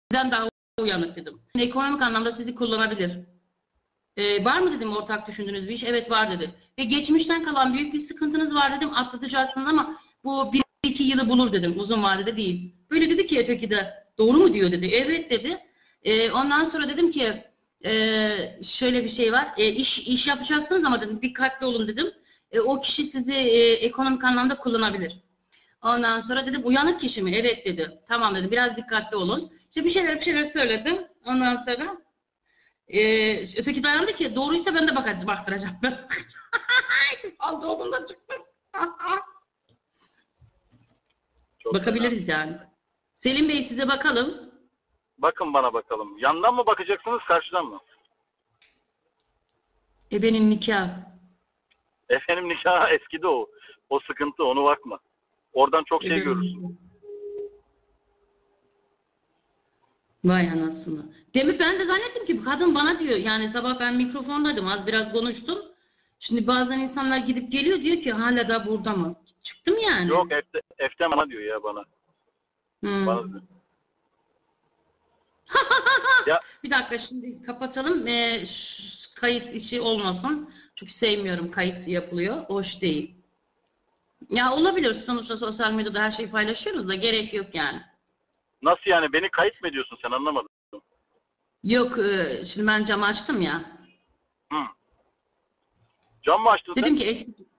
Sizden daha uyanık dedim. Ekonomik anlamda sizi kullanabilir. Var mı dedim ortak düşündüğünüz bir iş? Evet var dedi. Ve geçmişten kalan büyük bir sıkıntınız var dedim. Atlatacaksınız ama bu 1-2 yılı bulur dedim. Uzun vadede değil. Böyle dedi ki öteki de. Doğru mu diyor dedi. Evet dedi. Ondan sonra dedim ki şöyle bir şey var. İş yapacaksınız ama dedim dikkatli olun dedim. O kişi sizi ekonomik anlamda kullanabilir. Ondan sonra dedim uyanık kişi mi? Evet dedi. Tamam dedim. Biraz dikkatli olun. İşte bir şeyler söyledim. Ondan sonra öteki dayandı ki doğruysa ben de baktıracağım. Falcı olduğundan çıktım. Bakabiliriz fena yani. Selim Bey size bakalım. Bakın bana bakalım. Yandan mı bakacaksınız, karşıdan mı? Benim nikah. Efendim nikah eskidi o. O sıkıntı, onu bakma. Oradan çok şey görürsün. Vay anasını. Demin ben de zannettim ki bu kadın bana diyor. Yani sabah ben mikrofondaydım. Az biraz konuştum. Şimdi bazen insanlar gidip geliyor diyor ki hala da burada mı? Çıktım yani. Yok Eftem bana diyor ya bana. Bana diyor. Ya, bir dakika şimdi kapatalım. Kayıt işi olmasın. Çünkü sevmiyorum kayıt yapılıyor. Hoş değil. Ya olabilir. Sonuçta sosyal medyada her şeyi paylaşıyoruz da gerek yok yani. nasıl yani? Beni kayıt mı ediyorsun sen, anlamadım. Yok şimdi ben camı açtım ya. Cam mı açtın Dedim sen? ki